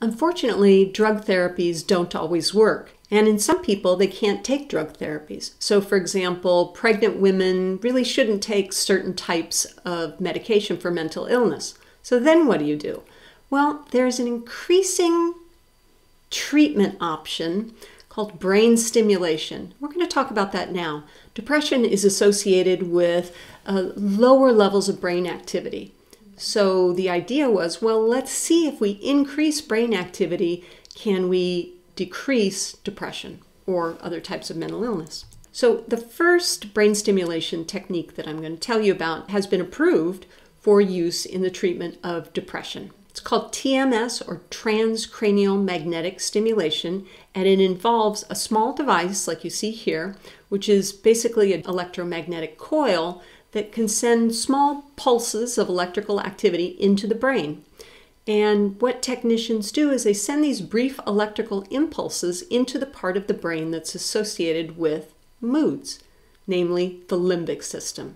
Unfortunately, drug therapies don't always work. And in some people, they can't take drug therapies. So for example, pregnant women really shouldn't take certain types of medication for mental illness. So then what do? Well, there's an increasing treatment option called brain stimulation. We're going to talk about that now. Depression is associated with lower levels of brain activity. So the idea was, well, let's see if we increase brain activity, can we decrease depression or other types of mental illness? So the first brain stimulation technique that I'm going to tell you about has been approved for use in the treatment of depression. It's called TMS, or transcranial magnetic stimulation, and it involves a small device like you see here, which is basically an electromagnetic coil that can send small pulses of electrical activity into the brain. And what technicians do is they send these brief electrical impulses into the part of the brain that's associated with moods, namely the limbic system.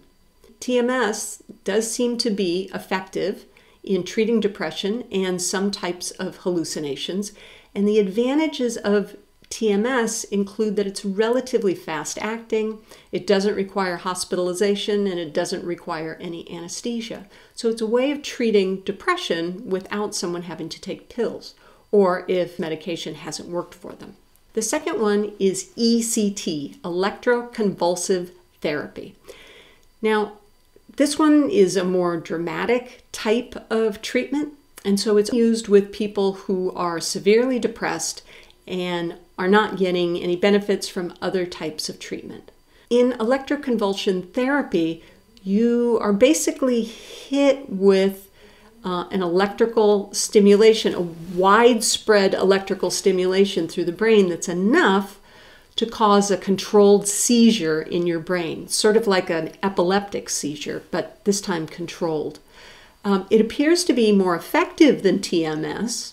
TMS does seem to be effective in treating depression and some types of hallucinations. And the advantages of TMS include that it's relatively fast acting, it doesn't require hospitalization, and it doesn't require any anesthesia. So it's a way of treating depression without someone having to take pills, or if medication hasn't worked for them. The second one is ECT, electroconvulsive therapy. Now, this one is a more dramatic type of treatment, and so it's used with people who are severely depressed and are not getting any benefits from other types of treatment. In electroconvulsion therapy, you are basically hit with an electrical stimulation, a widespread electrical stimulation through the brain that's enough to cause a controlled seizure in your brain, sort of like an epileptic seizure, but this time controlled. It appears to be more effective than TMS,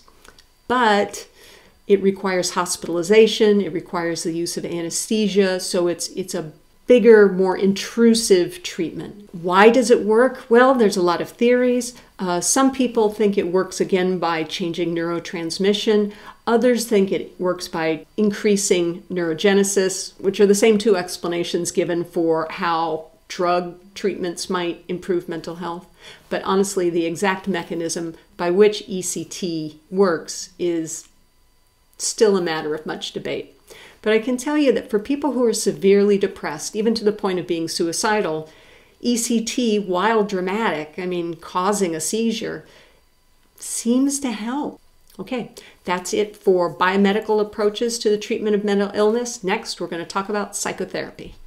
but it requires hospitalization, it requires the use of anesthesia, so it's a bigger, more intrusive treatment. Why does it work? Well, there's a lot of theories. Some people think it works again by changing neurotransmission. Others think it works by increasing neurogenesis, which are the same two explanations given for how drug treatments might improve mental health. But honestly, the exact mechanism by which ECT works is still a matter of much debate. But I can tell you that for people who are severely depressed, even to the point of being suicidal, ECT, while dramatic, causing a seizure, seems to help. Okay, that's it for biomedical approaches to the treatment of mental illness. Next, we're going to talk about psychotherapy.